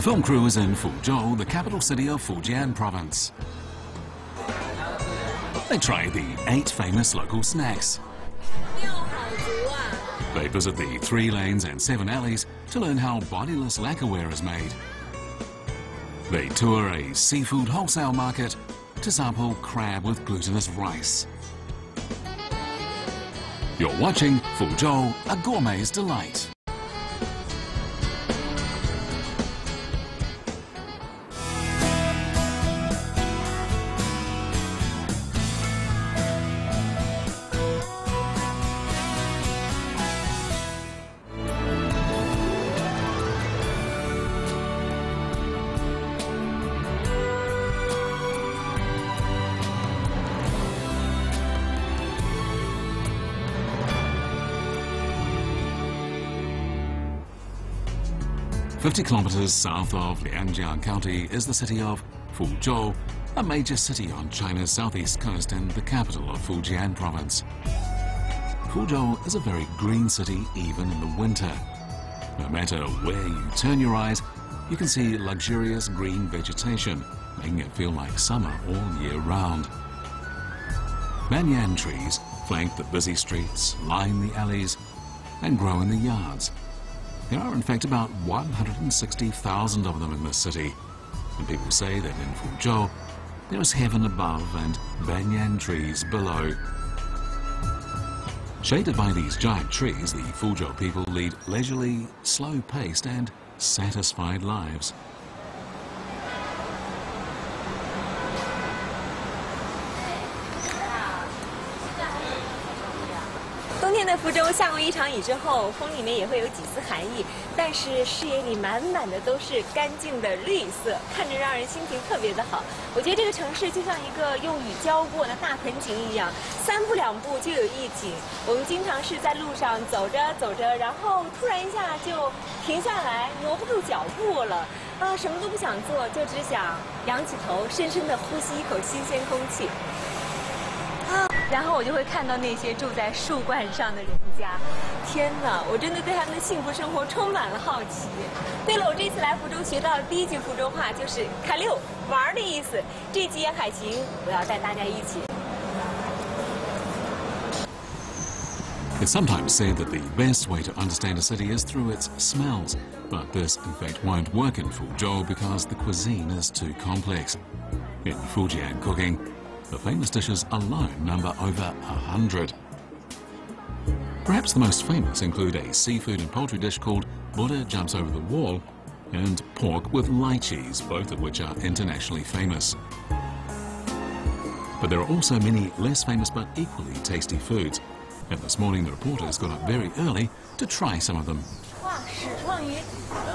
film crew is in Fuzhou, the capital city of Fujian province. They try the 8 famous local snacks. They visit the 3 lanes and 7 alleys to learn how bodiless lacquerware is made. They tour a seafood wholesale market to sample crab with glutinous rice. You're watching Fuzhou, a gourmet's delight. "50 kilometers south of Lianjiang County is the city of Fuzhou, a major city on China's southeast coast and the capital of Fujian province. Fuzhou is a very green city even in the winter. No matter where you turn your eyes, you can see luxurious green vegetation, making it feel like summer all year round. Banyan trees flank the busy streets, line the alleys, and grow in the yards. There are in fact about 160,000 of them in this city, and people say that in Fuzhou there is heaven above and banyan trees below. Shaded by these giant trees, the Fuzhou people lead leisurely, slow-paced and satisfied lives. 冬天的福州下过一场雨之后，风里面也会有几丝寒意，但是视野里满满的都是干净的绿色，看着让人心情特别的好。我觉得这个城市就像一个用雨浇过的大盆景一样，3步2步就有一景。我们经常是在路上走着走着，然后突然一下就停下来，挪不住脚步了，什么都不想做，就只想仰起头，深深地呼吸一口新鲜空气。 然后我就会看到那些住在树冠上的人家，天哪！我真的对他们的幸福生活充满了好奇。对了，我这次来福州学到的第一句福州话就是“卡溜”玩的意思。这集沿海行，我要带大家一起。 It's sometimes said that the best way to understand a city is through its smells, but this in fact won't work in Fuzhou because the cuisine is too complex. In Fujian cooking, the famous dishes alone number over 100. Perhaps the most famous include a seafood and poultry dish called Buddha Jumps Over the Wall and pork with lychees, both of which are internationally famous. But there are also many less famous but equally tasty foods. And this morning the reporters got up very early to try some of them. 哇，始创于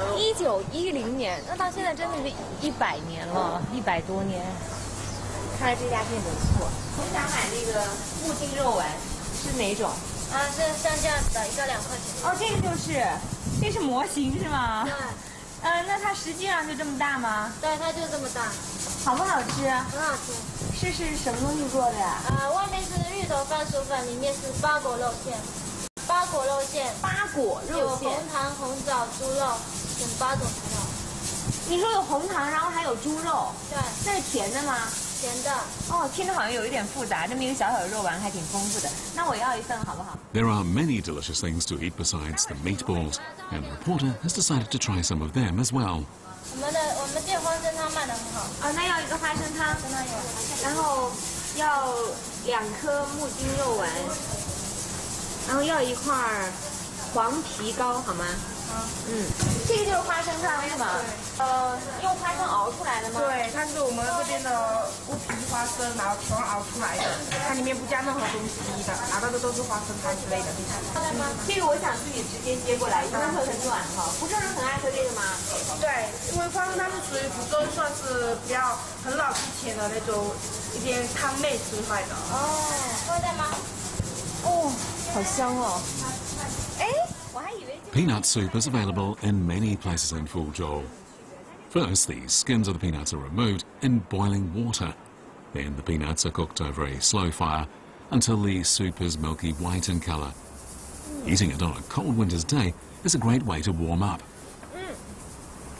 1910年，那到现在真的是100年了，100多年。 看来这家店不错。我想买那个木筋肉丸，是哪种？ 是像这样子的，一个2块钱。 哦，这个就是，这是模型是吗？ 对。 那它实际上就这么大吗？ 对，它就这么大。 好不好吃？ 很好吃。 是什么东西做的呀？ 外面是芋头番薯粉，里面是八果肉馅。八果肉馅。 八果肉馅。 有红糖、红枣、猪肉等8种材料。 你说有红糖，然后还有猪肉。 对。 那是甜的吗？ 甜的。 哦，听着好像有一点复杂，这么一个小小的肉丸还挺丰富的。那我要一份好不好？ There are many delicious things to eat besides the meatballs, and the reporter has decided to try some of them as well. 我们店花生汤卖得很好。 那要一个花生汤， 跟它有。 然后要2颗木筋肉丸，然后要1块黄皮糕，好吗？ 这个就是花生汤是吗？用花生熬出来的吗？ 对，它是我们这边的乌皮花生，然后全熬出来的，它里面不加任何东西的，拿到的都是花生汤之类的。 这个我想自己直接接过来，因为会很软哈。福州人很爱喝这个吗？ 对，因为花生汤是属于福州算是比较很老之前的那种一点汤类吃法的。 哦，喝的吗？ 哦，好香哦！哎。 Peanut soup is available in many places in Fuzhou. First, the skins of the peanuts are removed in boiling water. Then the peanuts are cooked over a slow fire until the soup is milky white in colour. Eating it on a cold winter's day is a great way to warm up.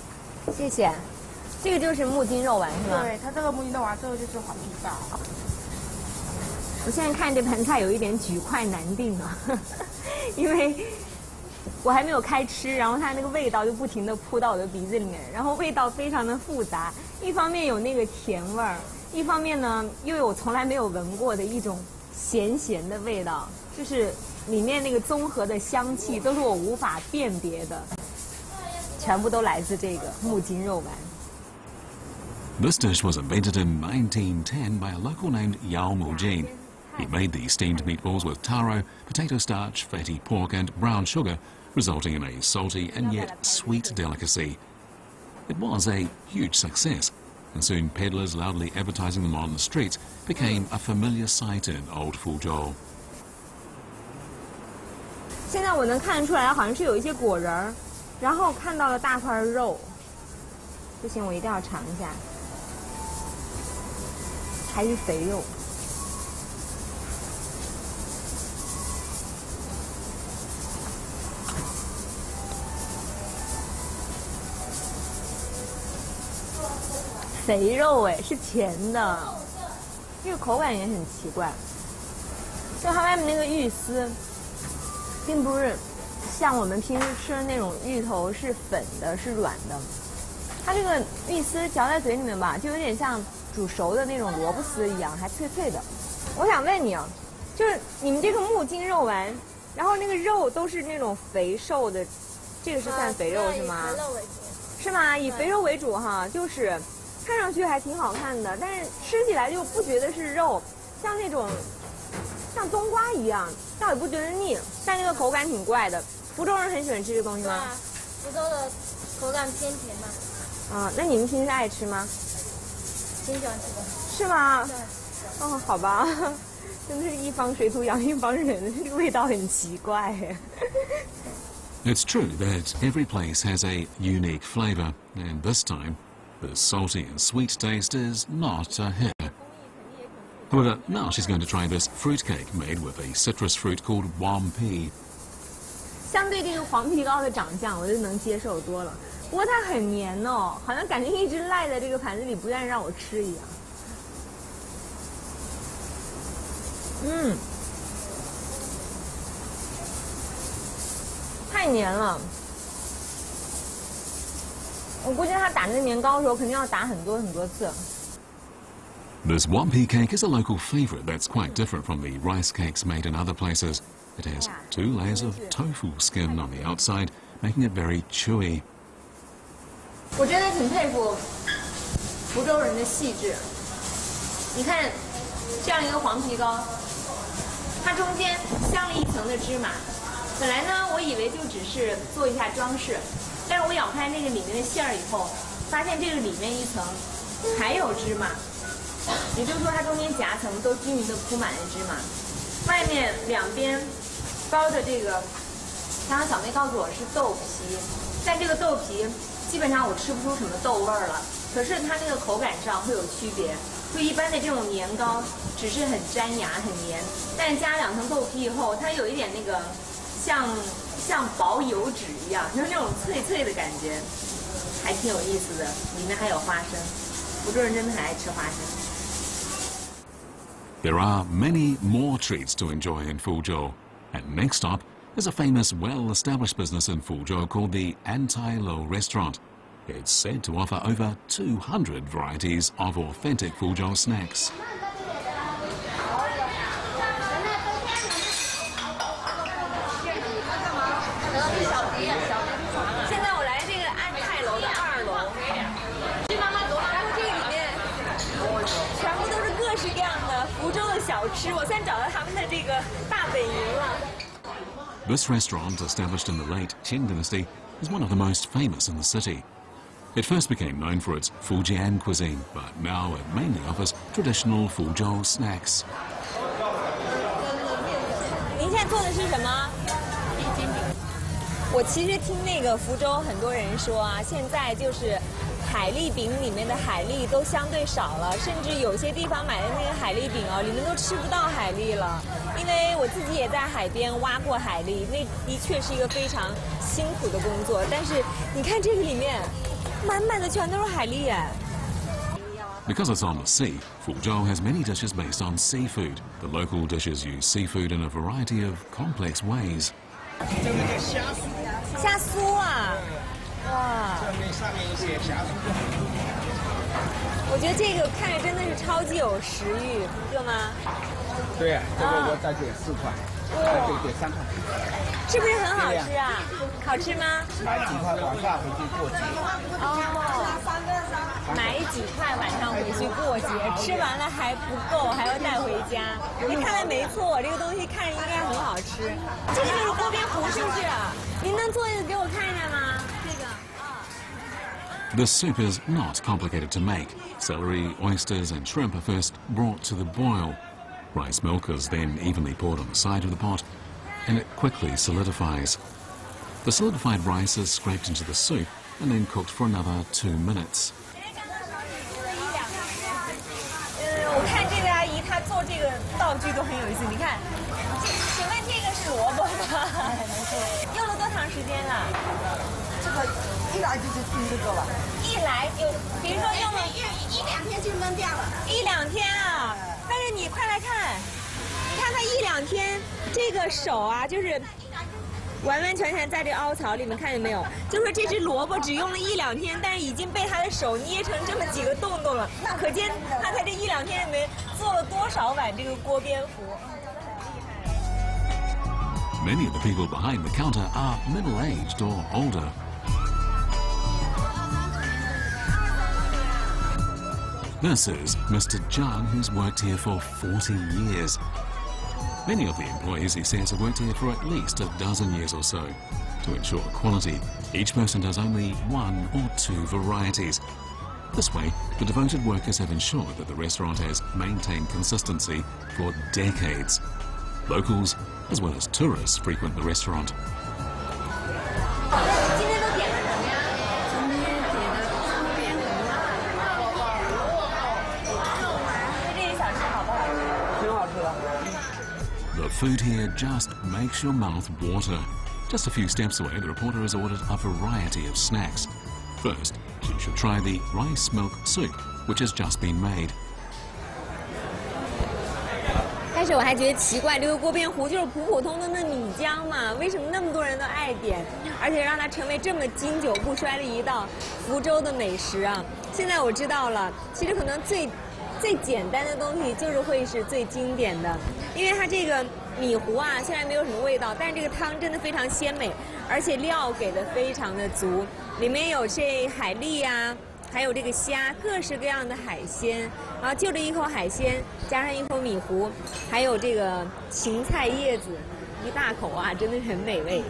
谢谢。这个就是木筋肉丸是吗？ 对，它这个木筋肉丸，这个就是黄皮糕。 我现在看这盆菜有一点举筷难定啊，因为我还没有开吃，然后它那个味道就不停地扑到我的鼻子里面，然后味道非常的复杂，一方面有那个甜味儿，一方面呢又有从来没有闻过的一种咸咸的味道，就是里面那个综合的香气都是我无法辨别的，全部都来自这个木筋肉丸。 This dish was invented in 1910 by a local named Yao Mujin. He made the steamed meatballs with taro, potato starch, fatty pork and brown sugar, resulting in a salty and yet sweet delicacy. It was a huge success, and soon peddlers loudly advertising them on the streets became a familiar sight in Old Fuzhou. 现在我能看得出来，好像是有一些果仁儿，然后看到了大块肉。不行，我一定要尝一下，还是肥肉。肥肉哎，是甜的，这个口感也很奇怪。就它外面那个芋丝，并不是像我们平时吃的那种芋头是粉的，是软的。它这个芋丝嚼在嘴里面吧，就有点像煮熟的那种萝卜丝一样，还脆脆的。我想问你啊，就是你们这个木筋肉丸，然后那个肉都是那种肥瘦的，这个是算肥肉是吗？ 以肥肉为主。 是吗？以肥肉为主哈，就是。看上去还挺好看的，但是吃起来就不觉得是肉，像那种像冬瓜一样，倒也不觉得腻，但那个口感挺怪的。福州人很喜欢吃这个东西吗？ 福州的口感偏甜嘛。 啊，那你们平时爱吃吗？ 挺喜欢吃的。 是吗？ 对。 哦，好吧，真的是一方水土养一方人，这个味道很奇怪。 It's true that every place has a unique flavour, and this time the salty and sweet taste is not a hit. However, now she's going to try this fruitcake made with a citrus fruit called wampi. 相对这个黄皮糕的长相，我就能接受多了。不过它很黏哦，好像感觉一直赖在这个盘子里，不愿意让我吃一样。太黏了。我估计他打那个年糕的时候，肯定要打很多很多次。 This wampi cake is a local favourite that's quite different from the rice cakes made in other places. It has 2 layers of tofu skin on the outside, making it very chewy. 我真的挺佩服福州人的细致。你看，这样一个黄皮糕，它中间镶了一层的芝麻。本来呢，我以为就只是做一下装饰。但是我咬开那个里面的馅儿以后，发现这个里面一层还有芝麻，也就是说它中间夹层都均匀的铺满了芝麻，外面两边包着这个，刚刚小妹告诉我是豆皮，但这个豆皮基本上我吃不出什么豆味儿了，可是它那个口感上会有区别，就一般的这种年糕只是很粘牙很黏，但加2层豆皮以后，它有一点那个像薄油纸一样，就是那种脆脆的感觉，还挺有意思的。里面还有花生，福州人真的很爱吃花生。 There are many more treats to enjoy in Fuzhou, and next up is a famous, well-established business in Fuzhou called the Antai Lo Restaurant. It's said to offer over 200 varieties of authentic Fuzhou snacks. 现在我来这个安泰楼的2楼，然后这个里面全部都是各式各样的福州的小吃，我算找到他们的这个大本营了。 This restaurant, established in the late Qing dynasty, is one of the most famous in the city. It first became known for its Fujian cuisine, but now it mainly offers traditional Fuzhou snacks. 您现在做的是什么？我其实听那个福州很多人说啊，现在就是海蛎饼里面的海蛎都相对少了，甚至有些地方买的那个海蛎饼哦，里面都吃不到海蛎了。因为我自己也在海边挖过海蛎，那的确是一个非常辛苦的工作。但是你看这个里面， 满满的全都是海蛎哎。 Because it's on the sea, Fuzhou has many dishes based on seafood. The local dishes use seafood in a variety of complex ways. 虾酥啊，哇！ 上面写虾酥。 我觉得这个看着真的是超级有食欲，热吗？ 对呀、这个我再点4块，对3块。 是不是很好吃啊？好吃吗？ 买几块晚上回去过节。 哦，买几块晚上回去过节，吃完了还不够，还要带回家。你看来没错，这个东西看着应该很好吃。这个就是锅边糊，是不是？您能做一个给我看一下吗？这个。 The soup is not complicated to make. Celery, oysters and shrimp are first brought to the boil. Rice milk is then evenly poured on the side of the pot, and it quickly solidifies. The solidified rice is scraped into the soup and then cooked for another 2 minutes. 我看这位阿姨她做这个道具都很有意思。你看，请问这个是萝卜吗？用了多长时间了？ 这个一来就是听这个吧。 一来有，比如说用了一两天就扔掉了。 1、2天啊。但是你快来看，你看它1、2天，这个手啊，就是完完全全在这凹槽里面，看见没有？就说这只萝卜只用了1、2天，但是已经被他的手捏成这么几个洞洞了，可见他在这1、2天里面做了多少碗这个锅边糊。 Many of the people behind the counter are middle-aged or older. This is Mr. Zhang, who's worked here for 40 years. Many of the employees, he says, have worked here for at least a dozen years or so. To ensure quality, each person does only 1 or 2 varieties. This way, the devoted workers have ensured that the restaurant has maintained consistency for decades. Locals, as well as tourists, frequent the restaurant. 今天都点了什么呀？今天点的锅边糊。那这一小吃好不好吃？ 挺好吃的。 The food here just makes your mouth water. Just a few steps away, the reporter has ordered a variety of snacks. First, she should try the rice milk soup, which has just been made. 开始我还觉得奇怪，这个锅边糊就是普普通通的米浆嘛，为什么那么多人都爱点，而且让它成为这么经久不衰的一道福州的美食啊？现在我知道了，其实可能最简单的东西就是会是最经典的，因为它这个米糊啊，虽然没有什么味道，但是这个汤真的非常鲜美，而且料给的非常的足，里面有这海蛎啊。 还有这个虾，各式各样的海鲜，然后就这一口海鲜，加上一口米糊，还有这个芹菜叶子，一大口啊，真的很美味。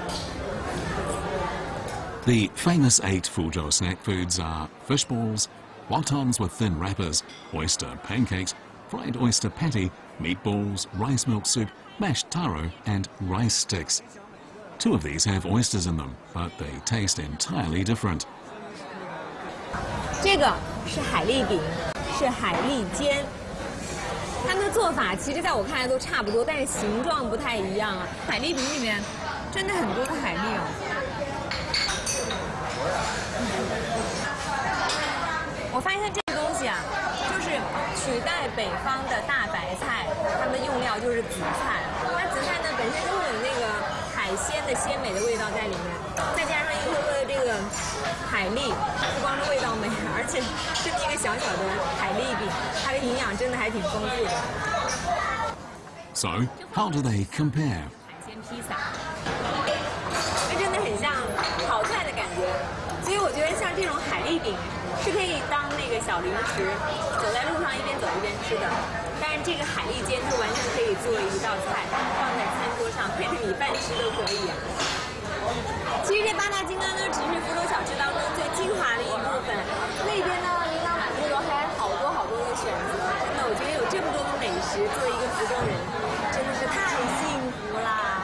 The famous 8 Fuzhou snack foods are fish balls, wontons with thin wrappers, oyster pancakes, fried oyster patty, meatballs, rice milk soup, mashed taro, and rice sticks. 2 of these have oysters in them, but they taste entirely different. 这个是海蛎饼，是海蛎煎。它们的做法其实在我看来都差不多，但是形状不太一样啊。海蛎饼里面真的很多的海蛎哦。我发现这个东西啊，就是取代北方的大白菜，它们的用料就是紫菜。那紫菜呢本身就会有那个海鲜的鲜美的味道在里面，再加上一颗颗的这个海蛎，不光是味道美，而且这么一个小小的海蛎饼，它的营养真的还挺丰富的。 So, how do they compare? 海鲜披萨，那真的很像炒菜的感觉，所以我觉得像这种海蛎饼是可以当那个小零食，走在路上一边走一边吃的。但是这个海蛎煎它完全可以作为一道菜，放在餐桌上配着米饭吃都可以啊。其实这8大金刚呢，只是福州小吃当中最精华的一部分。那边呢，琳琅满目的还有好多好多的选择。真的，我觉得有这么多的美食，作为一个福州人，真的是太幸福啦。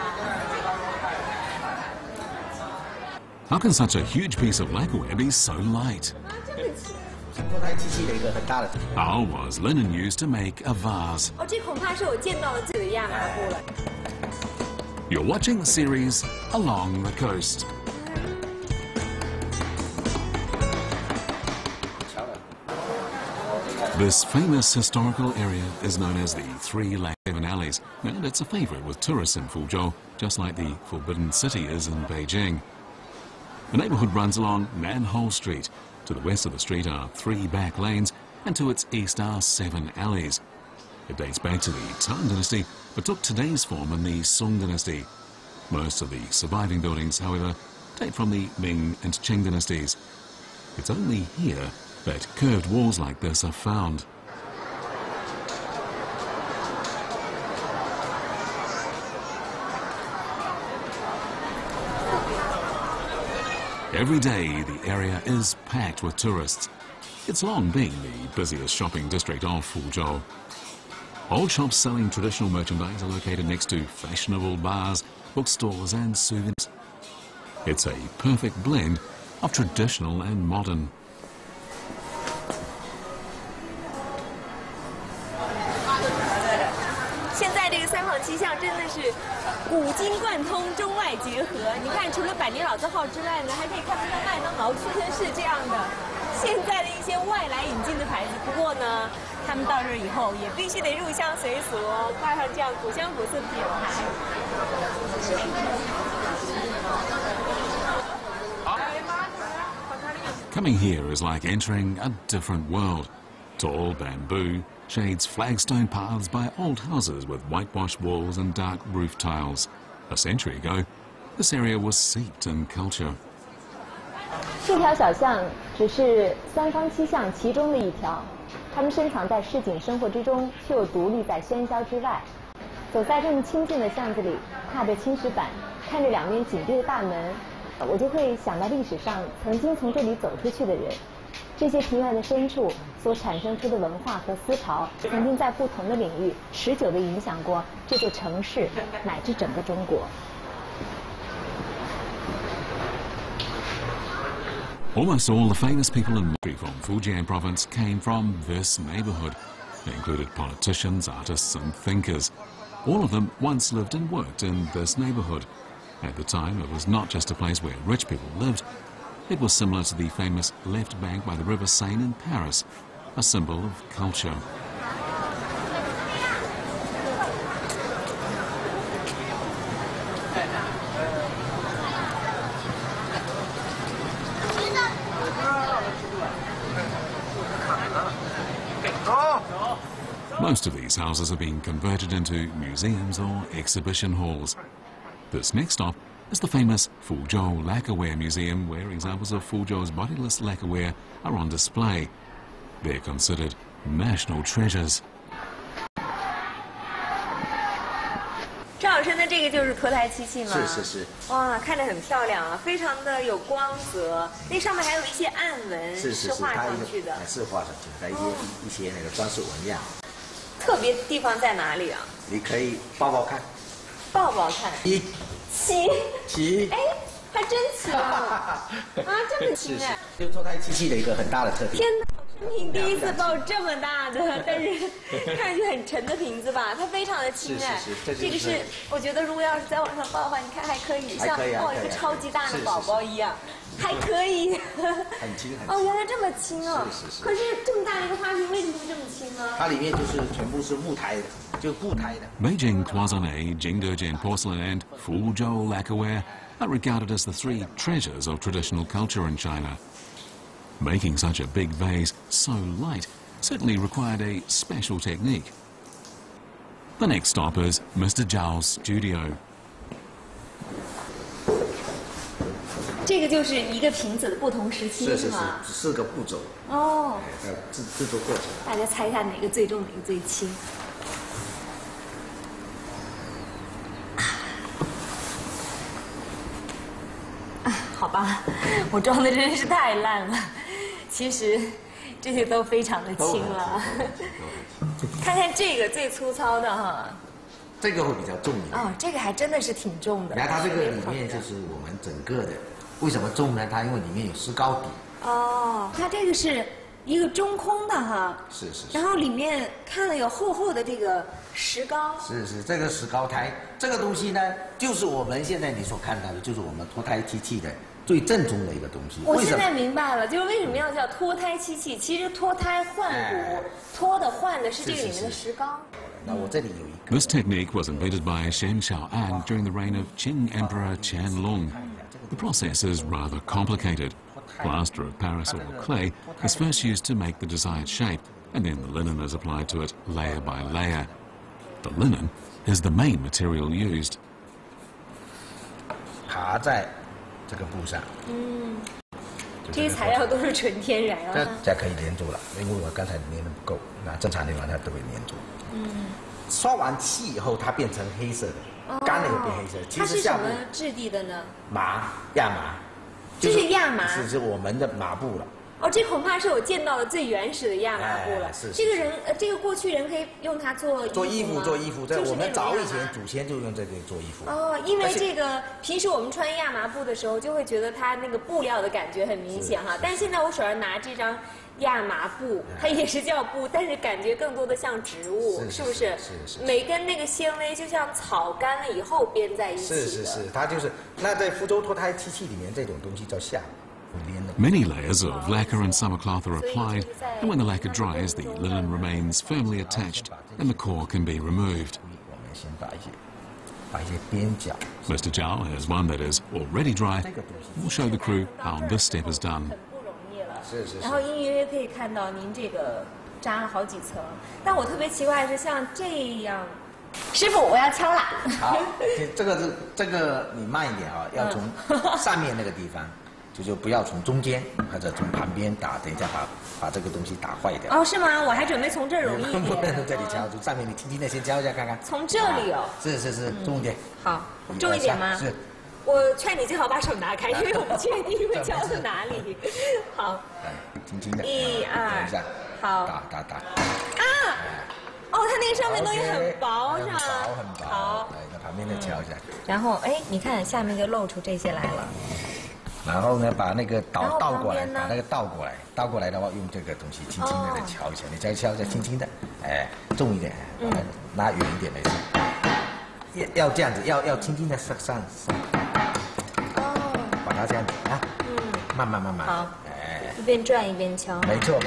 How can such a huge piece of lacquerware be so light? 做台机器的一个很大的。 How was linen used to make a vase? 哦，这恐怕是我见到的最有亚麻布了。 You're watching the series Along the Coast. This famous historical area is known as the Three Seven Alleys, and it's a favorite with tourists in Fuzhou, just like the Forbidden City is in Beijing. The neighborhood runs along Nanhole Street. To the west of the street are 3 back lanes, and to its east are 7 alleys. It dates back to the Tang Dynasty, but took today's form in the Song Dynasty. Most of the surviving buildings, however, date from the Ming and Qing dynasties. It's only here that curved walls like this are found. Every day, the area is packed with tourists. It's long been the busiest shopping district of Fuzhou. Old shops selling traditional merchandise are located next to fashionable bars, bookstores and souvenirs. It's a perfect blend of traditional and modern. 气象真的是古今贯通，中外结合。你看，除了百年老字号之外呢，还可以看到像麦当劳、屈臣氏这样的现在的一些外来引进的牌子。不过呢，他们到这儿以后也必须得入乡随俗，挂上这样古香古色的品牌。 Coming here is like entering a different world. Tall bamboo shades flagstone paths by old houses with whitewashed walls and dark roof tiles. A century ago, this area was steeped in culture. 这条小巷只是三坊七巷其中的一条，它们深藏在市井生活之中，却又独立在喧嚣之外。走在这么清静的巷子里，踏着青石板，看着两面紧闭的大门，我就会想到历史上曾经从这里走出去的人。这些庭院的深处所产生出的文化和思潮，曾经在不同的领域持久地影响过这座城市乃至整个中国。 Almost all the famous people in from Fujian province came from this neighborhood. They included politicians, artists and thinkers. All of them once lived and worked in this neighborhood. At the time, it was not just a place where rich people lived. It was similar to the famous left bank by the River Seine in Paris, a symbol of culture. Most of these houses have been converted into museums or exhibition halls. This next stop is the famous Fuzhou Lacquerware Museum, where examples of Fuzhou's bodiless lacquerware are on display. They're considered national treasures. 张老师，那这个就是脱胎漆器吗？ 是是是。 哇，看着很漂亮啊，非常的有光泽。那上面还有一些暗纹，是画上去的。 是画上去的，一些那个装饰纹样。 特别地方在哪里啊？ 你可以抱抱看。 抱抱看。齐，哎，还真齐啊！啊，这么齐哎！ 就脱胎漆器的一个很大的特点。 天哪，你第一次抱这么大的，但是看上去很沉的瓶子吧？它非常的轻哎。 是。 这个是，我觉得如果要是再往上抱的话，你看还可以像抱一个超级大的宝宝一样，还可以。 很轻。 哦，原来这么轻啊！ 是。 可是这么大的一个花瓶，为什么会这么轻呢？ 它里面就是全部是木胎的。 Beijing cloisonné, Jingdezhen porcelain and Fuzhou lacquerware are regarded as the 3 treasures of traditional culture in China. Making such a big vase so light certainly required a special technique. The next stop is Mr. Zhao's studio. 这个就是一个瓶子的不同时期是吗 ？4个步骤。 哦。 制作过程。 大家猜一下哪个最重，哪个最轻？好吧，我装的真是太烂了。其实这些都非常的轻了。看看这个最粗糙的哈。 这个会比较重一点。 哦，这个还真的是挺重的。 然后它这个里面就是我们整个的，为什么重呢？它因为里面有石膏底。 哦，它这个是一个中空的哈。 是。 然后里面看了有厚厚的这个石膏。 是，这个石膏胎，这个东西呢，就是我们现在你所看到的，就是我们脱胎漆器的最正宗的一个东西。 我现在明白了，就是为什么要叫脱胎漆器？其实脱胎换骨，脱的换的是这个里面的石膏。 那我这里有一个。 This technique was invented by Shen Xiaoan during the reign of Qing Emperor Qianlong. The process is rather complicated. Plaster of Paris or clay is first used to make the desired shape, and then the linen is applied to it layer by layer. The linen is the main material used. 爬在这个布上。 这些材料都是纯天然啊。 这可以粘住了，因为我刚才粘的不够，那正常的话它都会粘住。刷完漆以后，它变成黑色的，干了以后变黑色。 它是什么质地的呢？ 亚麻。 这是亚麻。 是我们的麻布了。 哦，这恐怕是我见到的最原始的亚麻布了。 是。 这个过去人可以用它做衣服吗？ 做衣服，在我们早以前祖先就用这个做衣服。 哦，因为这个平时我们穿亚麻布的时候，就会觉得它那个布料的感觉很明显哈。但是现在我手上拿这张亚麻布，它也是叫布，但是感觉更多的像植物，是不是？是。每根那个纤维就像草干了以后编在一起的。 是，它就是那在福州脱胎漆器里面，这种东西叫夏。 Many layers of lacquer and summer cloth are applied, and when the lacquer dries, the linen remains firmly attached, and the core can be removed. Mr. Zhao has one that is already dry. We'll show the crew how this step is done. 然后隐隐约约可以看到您这个扎了好几层，但我特别奇怪的是像这样。 师傅，我要敲了。 好，这个你慢一点啊，要从上面那个地方。 就不要从中间或者从旁边打，等一下把这个东西打坏掉。 哦，是吗？我还准备从这儿容易一点。 不能从这里敲，从上面你轻轻的先敲一下看看。 从这里哦。 是，重一点。 好，重一点吗？ 是。 我劝你最好把手拿开，因为我不确定会敲到哪里。好。 轻轻的。 1、2。好。 打。 啊！哦，它那个上面东西很薄，是吗？ 很薄。好。来，在旁边再敲一下。 然后，哎，你看下面就露出这些来了。 然后呢，把那个倒过来，把那个倒过来的话，用这个东西轻轻的再敲一下，你再敲一下，轻轻的，哎，重一点，拉远一点没事。要这样子，要轻轻的上，把它这样子啊，慢慢， 好，哎，一边转一边敲， 没错，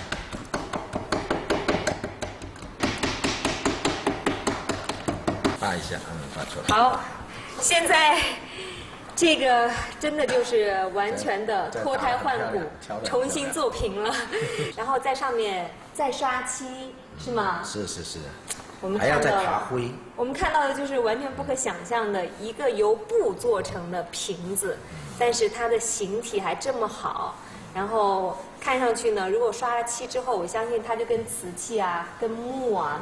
发一下，发出来。 好，现在。 这个真的就是完全的脱胎换骨，重新做平了，然后在上面再刷漆，是吗？ 是。 我们还要再爬灰。 我们看到的就是完全不可想象的一个由布做成的瓶子，但是它的形体还这么好，然后看上去呢，如果刷了漆之后，我相信它就跟瓷器啊、跟木啊。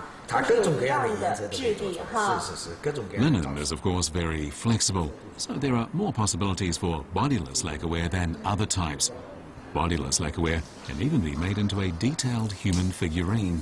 Linen is, of course, very flexible, so there are more possibilities for bodiless lacquerware than other types. Bodiless lacquerware can even be made into a detailed human figurine.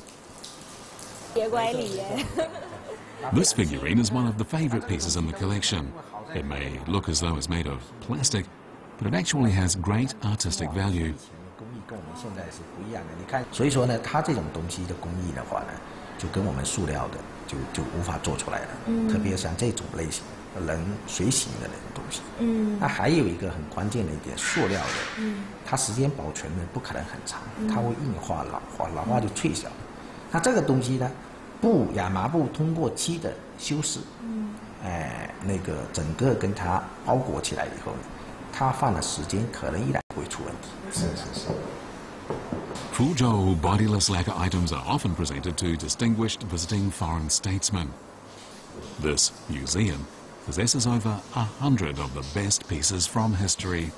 This figurine is one of the favorite pieces in the collection. It may look as though it's made of plastic, but it actually has great artistic value. 工艺跟我们现在是不一样的，你看，所以说呢，它这种东西的工艺的话呢。 就跟我们塑料的就无法做出来了，特别像这种类型能随行的那种东西，那还有一个很关键的一点，塑料的，它时间保存呢不可能很长，它会硬化、老化就脆小。那这个东西呢，亚麻布通过漆的修饰，那个整个跟它包裹起来以后呢，它放的时间可能依然不会出问题。是。 Fuzhou bodiless lacquer items are often presented to distinguished visiting foreign statesmen. This museum possesses over 100 of the best pieces from history.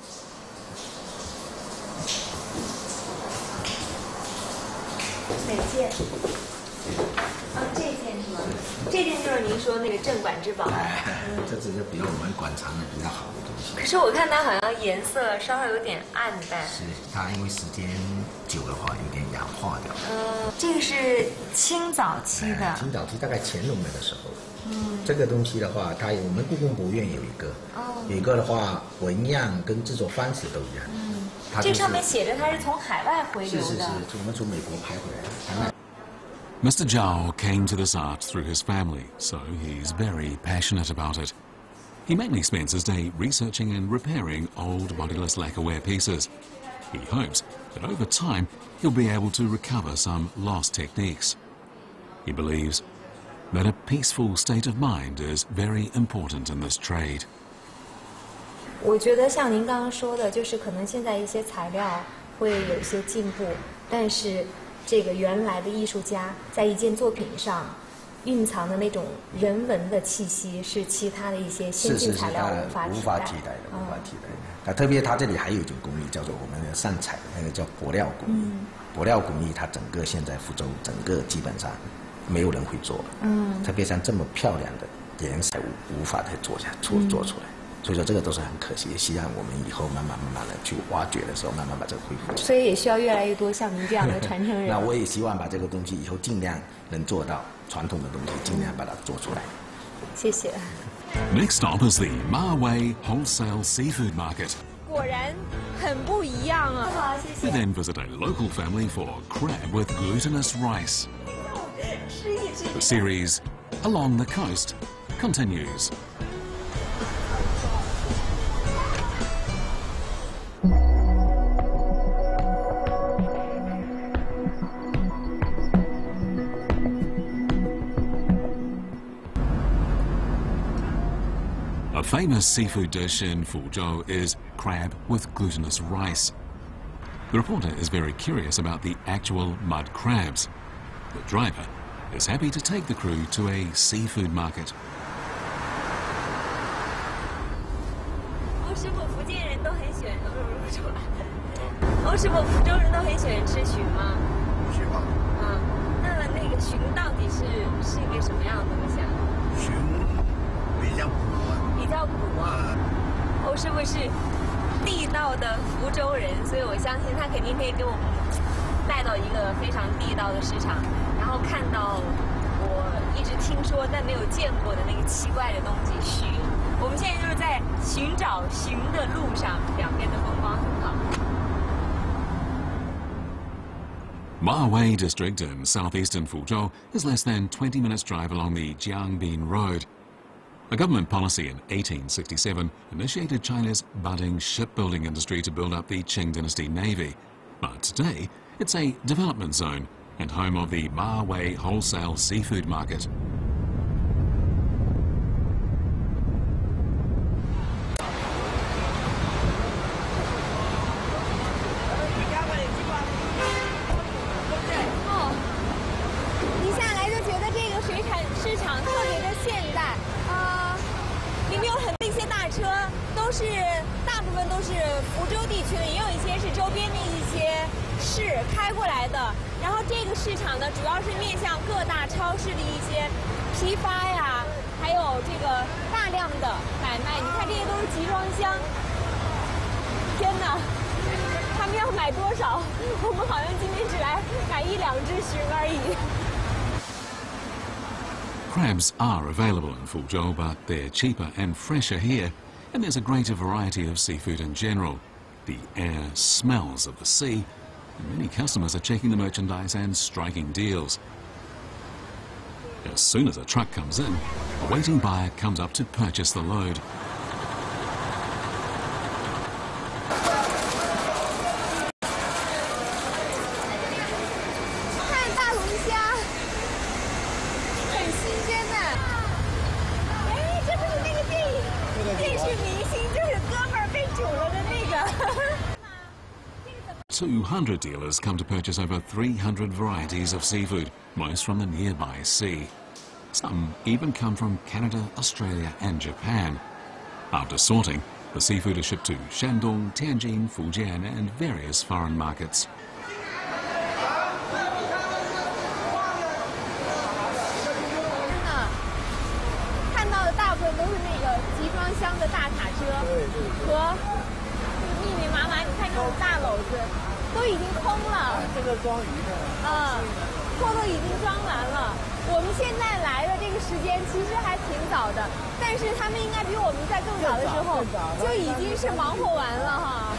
哪件？这件是吗？这件就是您说那个镇馆之宝。 这只是比我们馆藏的比较好的东西。 可是我看它好像颜色稍微有点暗淡。 是，它因为时间久的话有点氧化掉。 这个是清早期的。 清早期大概乾隆那个时候。这个东西的话，我们故宫博物院有一个。有一个的话，纹样跟制作方式都一样。 这上面写着它是从海外回流的。 是，我们从美国拍回来的。 Mr. Zhao came to this art through his family, so he's very passionate about it. He mainly spends his day researching and repairing old bodiless lacquerware pieces. He hopes that over time he'll be able to recover some lost techniques. He believes that a peaceful state of mind is very important in this trade. 我觉得像您刚刚说的，就是可能现在一些材料会有一些进步，但是这个原来的艺术家在一件作品上蕴藏的那种人文的气息，是其他的一些先进材料无法替代的。 无法替代的。特别它这里还有一种工艺叫做我们的上彩，那个叫帛料工艺。帛料工艺它整个现在福州整个基本上没有人会做。特别像这么漂亮的颜色无法再做出来。所以说这个都是很可惜，希望我们以后慢慢的去挖掘的时候，慢慢把这个恢复起来。 所以也需要越来越多像您这样的传承人。 那我也希望把这个东西以后尽量能做到传统的东西，尽量把它做出来。 谢谢。 Next stop is the Ma Wei Wholesale Seafood Market. 果然很不一样啊！好，谢 We 谢。 then visit a local family for crab with glutinous rice. The series Along the Coast continues. A famous seafood dish in Fuzhou is crab with glutinous rice. The reporter is very curious about the actual mud crabs. The driver is happy to take the crew to a seafood market. 欧师傅，福建人都很喜欢，欧师傅，福州人都很喜欢吃鲟吗？ 鲟吧。 那个鲟到底是一个什么样的东西啊？ 鲟比较补。 比较补啊。欧师傅是地道的福州人，所以我相信他肯定可以给我们带到一个非常地道的市场，然后看到我一直听说但没有见过的那个奇怪的东西鲟。我们现在就是在寻找鲟的路上，两边的风光很好。 Ma Wei district in southeastern Fuzhou is less than 20 minutes drive along the Jiangbin Road. A government policy in 1867 initiated China's budding shipbuilding industry to build up the Qing Dynasty Navy. But today, it's a development zone and home of the Ma Wei Wholesale Seafood Market. Crabs are available in Fuzhou, but they're cheaper and fresher here, and there's a greater variety of seafood in general. The air smells of the sea, and many customers are checking the merchandise and striking deals. As soon as a truck comes in, a waiting buyer comes up to purchase the load. 200 dealers come to purchase over 300 varieties of seafood, most from the nearby sea. Some even come from Canada, Australia and Japan. After sorting, the seafood is shipped to Shandong, Tianjin, Fujian and various foreign markets. 看到的大部分都是那个集装箱的大卡车和密密麻麻，你看这种大篓子都已经空了。 这个装鱼的。 货都已经装完了。我们现在来的这个时间其实还挺早的，但是他们应该比我们在更早的时候就已经是忙活完了哈。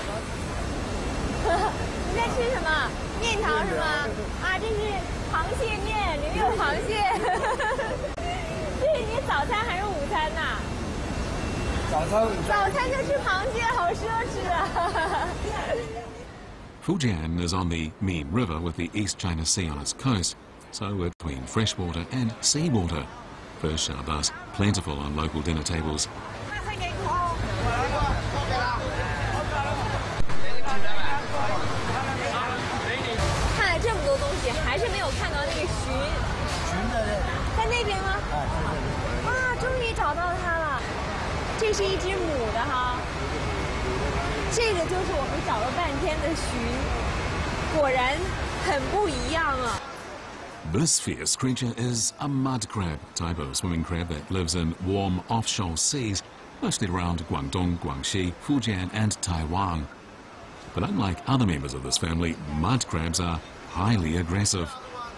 你在吃什么？面条是吗？啊，这是螃蟹面，里面有螃蟹。这是你早餐还是午餐呐？ 早餐就吃螃蟹，好奢侈啊！ Fujian is on the Min River with the East China Sea on its coast, so we're between freshwater and seawater. Fish are thus plentiful on local dinner tables. 看了这么多东西，还是没有看到那个鲟。 鲟的， 在那边吗？ 啊， 哇，终于找到它了！这是一只母的哈。 这个就是我们找了半天的鲟，果然很不一样啊。 This fierce creature is a mud crab, type of swimming crab that lives in warm offshore seas, mostly around Guangdong, Guangxi, Fujian and Taiwan. But unlike other members of this family, mud crabs are highly aggressive.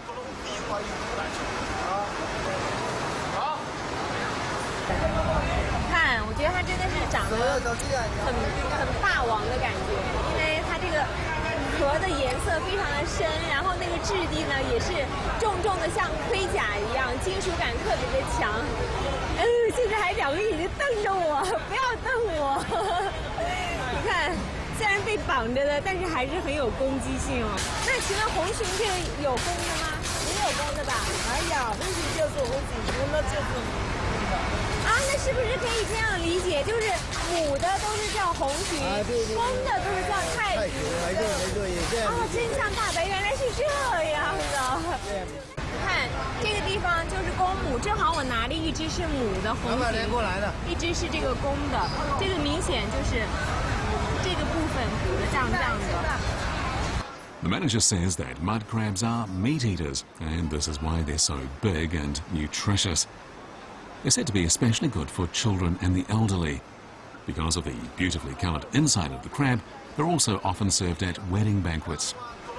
看，我觉得它真的是长得很霸王的感觉，因为它这个壳的颜色非常的深，然后那个质地呢也是重重的像盔甲一样，金属感特别的强。现在还两个眼睛瞪着我，不要瞪我。你看，虽然被绑着的，但是还是很有攻击性哦。那请问红鲟这个有公的吗？也有公的吧？哎呀，红鲟就是红鲟，公的就是母的。啊，那是不是可以这样理解？就是母的都是叫红鲟，公的都是叫太鲟。 对，也这样。 哦，真相大白，原来是这样的。看这个地方就是公母，正好我拿了一只是母的红鲟， 过来的， 一只是这个公的，这个明显就是这个部分补的胀胀的。 The manager says that mud crabs are meat eaters, and this is why they're so big and nutritious. They're said to be especially good for children and the elderly. Because of the beautifully coloured inside of the crab, they're also often served at wedding banquets.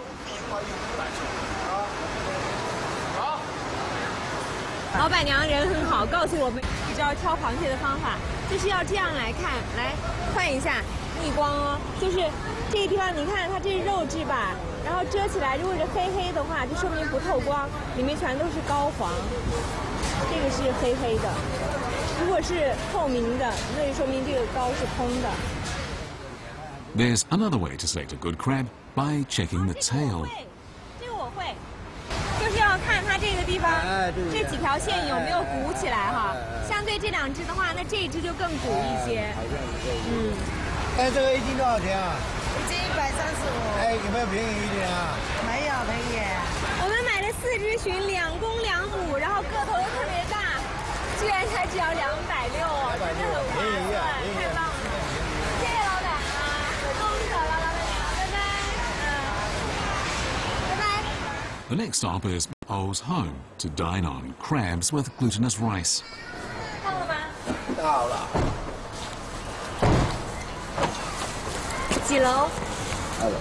老板娘人很好，告诉我们一招挑螃蟹的方法，就是要这样来看，来看一下逆光哦，就是这个地方，你看它这是肉质吧，然后遮起来，如果是黑黑的话，就说明不透光，里面全都是膏黄。这个是黑黑的，如果是透明的，那就说明这个膏是空的。There's another way to select a good crab by checking the tail. 这个我会。 就是要看它这个地方，这几条线有没有鼓起来哈。相对这两只的话，那这一只就更鼓一些。 哎，这个一斤多少钱啊？ 一斤135。 哎，有没有便宜一点啊？ 没有，便宜。 我们买了4只鲟，2公2母，然后个头都特别大，居然才只要260哦，真的很划算，太棒了！谢谢老板啊，我终于找到老板娘，拜拜。拜拜。 The next stop is O's home to dine on crabs with glutinous rice. 到了吗？ 到了。 几楼 2楼。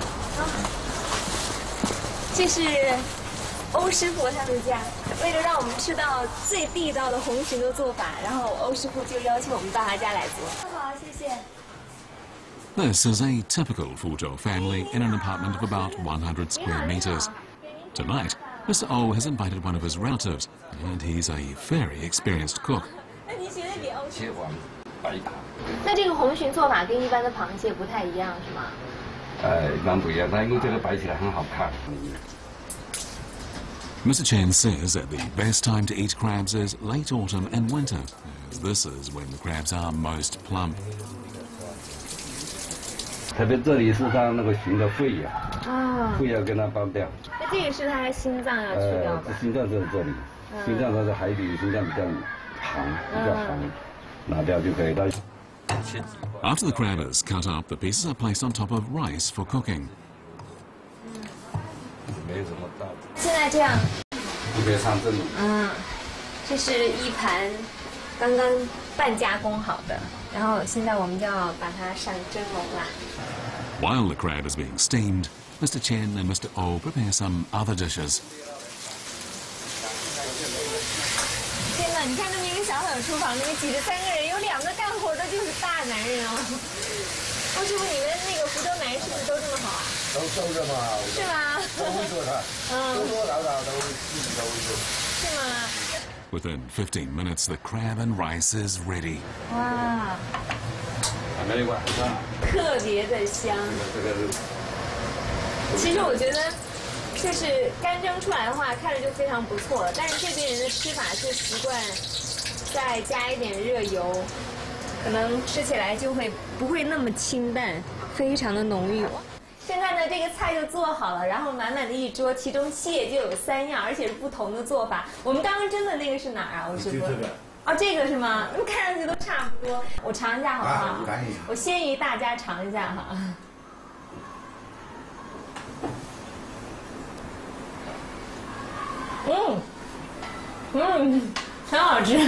这是欧师傅他们家，为了让我们吃到最地道的红鲟的做法，然后欧师傅就邀请我们到他家来做。好，谢谢。 This is a typical Fuzhou family in an apartment of about 100 square meters. Tonight, Mr. O has invited one of his relatives, and he's a very experienced cook. 切完白打。 那这个红鲟做法跟一般的螃蟹不太一样，是吗？ 一般不一样，它因为这个摆起来很好看。 Mr. Chen says that the best time to eat crabs is late autumn and winter, as this is when the crabs are most plump. 特别这里是它那个鲟的肺呀，肺要跟它剥掉。 那这个是它的心脏要去掉吧？ 心脏在这里，心脏它在海底，心脏比较长，拿掉就可以了。 After the crab is cut up, the pieces are placed on top of rice for cooking. 没什么大。 现在这样。 一边上蒸。 这是一盘刚刚半加工好的，然后现在我们就要把它上蒸笼啦。 While the crab is being steamed, Mr. Chen and Mr. O prepare some other dishes. 天哪，你看那么一个小小的厨房，里面挤着3个人，有2个干活的就是大男人哦。欧师傅，你们那个福州男人是不是都这么好啊？ 都这么好。 是吗？ 都会做菜，多多少少都自己都会做。 是吗？ Within 15 minutes, the crab and rice is ready. 哇！ 个晚上特别的香。 这个其实我觉得，就是干蒸出来的话，看着就非常不错了。但是这边人的吃法是习惯再加一点热油，可能吃起来就会不会那么清淡，非常的浓郁。现在呢，这个菜就做好了，然后满满的一桌，其中蟹就有3样，而且是不同的做法。我们刚刚蒸的那个是哪儿啊？我师傅。哦，这个是吗？那么看上去都差不多。我尝一下好不好？我先于大家尝一下哈。很好吃。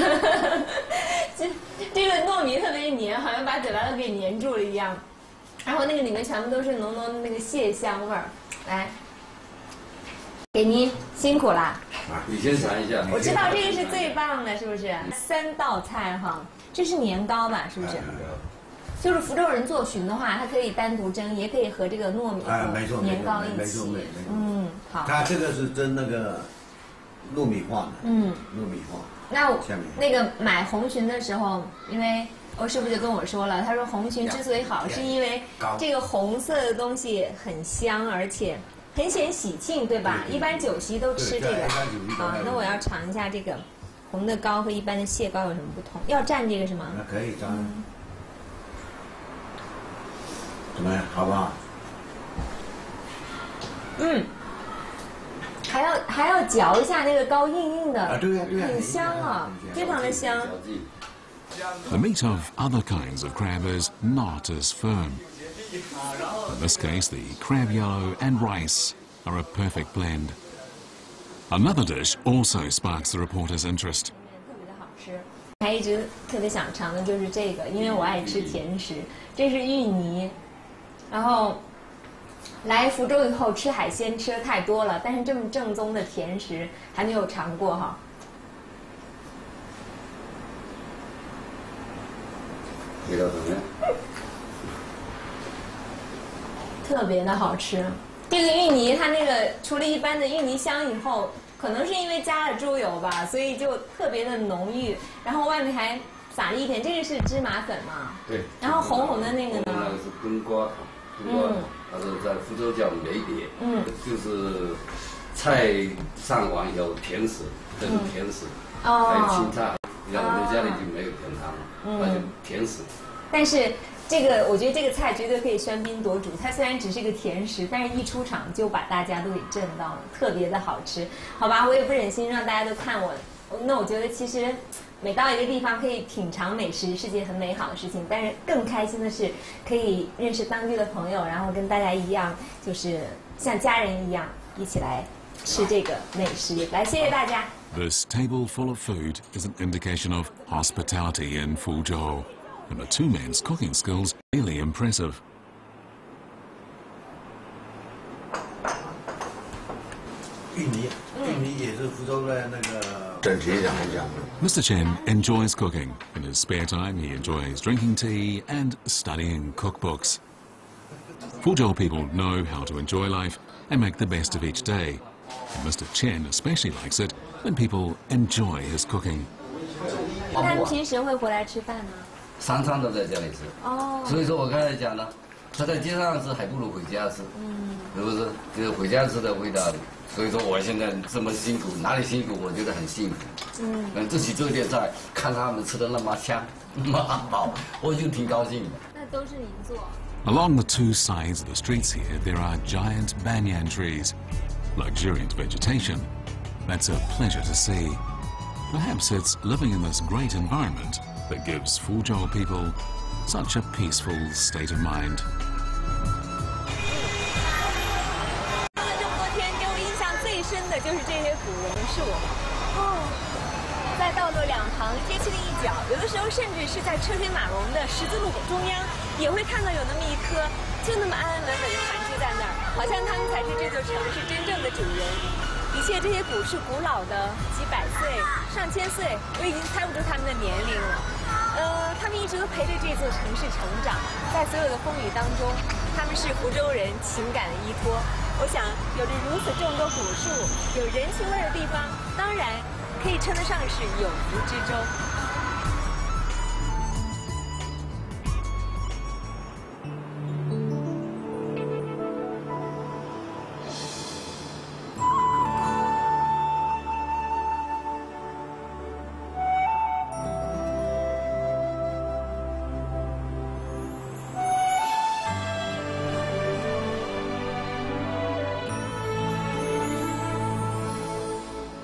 这个糯米特别黏，好像把嘴巴都给黏住了一样。然后那个里面全部都是浓浓的那个蟹香味儿。来，给您辛苦啦。 你先尝一下。 我知道这个是最棒的，是不是？3道菜哈，这是年糕吧？是不是？就是福州人做鲟的话，它可以单独蒸，也可以和这个糯米和年糕一起。好。 它这个是蒸那个糯米饭的。糯米饭。 那个买红鲟的时候，因为我师傅就跟我说了，他说红鲟之所以好，是因为这个红色的东西很香，而且很显喜庆，对吧？一般酒席都吃这个。好，那我要尝一下这个红的糕和一般的蟹糕有什么不同？要蘸这个是吗？ 那可以蘸。怎么样？好不好？ 还要嚼一下那个糕，硬硬的， 对呀， 很香啊，非常的香。 The meat of other kinds of crab is not as firm. In this case, the crab yellow and rice are a perfect blend. Another dish also sparks the reporter's interest. 特别的好吃，还一直特别想尝的就是这个，因为我爱吃甜食。这是芋泥，然后来福州以后吃海鲜吃的太多了，但是这么正宗的甜食还没有尝过哈。 味道怎么样？ 特别的好吃。这个芋泥它那个除了一般的芋泥香以后，可能是因为加了猪油吧，所以就特别的浓郁。然后外面还撒了一点，这个是芝麻粉嘛？ 对。 然后红红的那个呢？ 那个是冬瓜糖，冬瓜糖，它是在福州叫梅碟，就是菜上完以后甜食，这是甜食，还有青菜。像我们家里就没有甜汤，那就甜食。 但是这个，我觉得这个菜绝对可以喧宾夺主。它虽然只是个甜食，但是一出场就把大家都给震到了，特别的好吃。好吧，我也不忍心让大家都看我。那我觉得其实每到一个地方可以品尝美食是件很美好的事情，但是更开心的是可以认识当地的朋友，然后跟大家一样，就是像家人一样一起来吃这个美食。来，谢谢大家。 This table full of food is an indication of hospitality in Fuzhou, and the two men's cooking skills really impressive. 芋泥也是福州的那个整齐一点来讲。 Mr. Chen enjoys cooking. In his spare time, he enjoys drinking tea and studying cookbooks. Fuzhou people know how to enjoy life and make the best of each day. And Mr. Chen especially likes it when people enjoy his cooking. 他们平时会回来吃饭吗 ？3餐都在家里吃。哦。所以说我刚才讲了，他在街上吃还不如回家吃。是不是？就是回家吃的味道。所以说我现在这么辛苦，哪里辛苦我觉得很幸福。自己做点菜，看他们吃的那么香，那么好，我就挺高兴的。 那都是您做。 Along the two sides of the streets here, there are giant banyan trees. Luxuriant vegetation. That's a pleasure to see. Perhaps it's living in this great environment that gives Fuzhou people such a peaceful state of mind. 这么多天，给我印象最深的就是这些古榕树。在道路两旁，街区的一角，有的时候甚至是在车水马龙的十字路口中央，也会看到有那么一棵，就那么安安稳稳地盘踞在那儿，好像他们才是这座城市真正的主人。一切这些古树古老的，几百岁、上千岁，我已经猜不出他们的年龄了。他们一直都陪着这座城市成长，在所有的风雨当中，他们是福州人情感的依托。我想，有着如此众多古树、有人情味的地方，当然可以称得上是有福之州。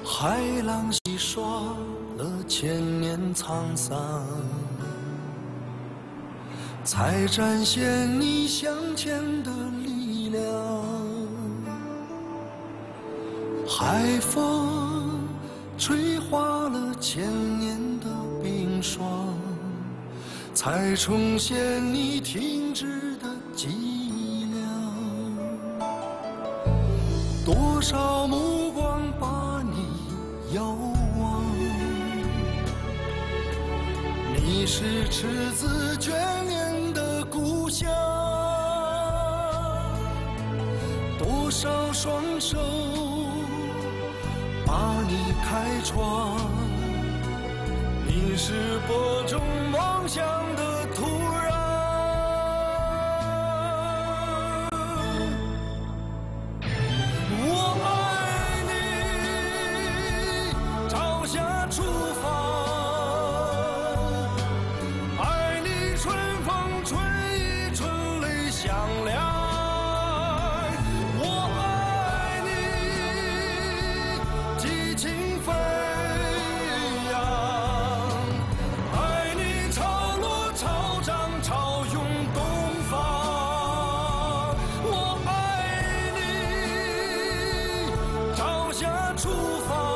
海浪洗刷了千年沧桑，才展现你向前的力量。海风吹化了千年的冰霜，才重现你停止的脊梁。多少目光把你遥望，你是赤子眷恋的故乡。多少双手把你开创，你是播种梦想的土壤。我爱你，朝霞出发，爱你春风吹意，春雷响亮。我爱你，激情飞扬，爱你潮落潮涨潮涌东方。我爱你，朝霞出发。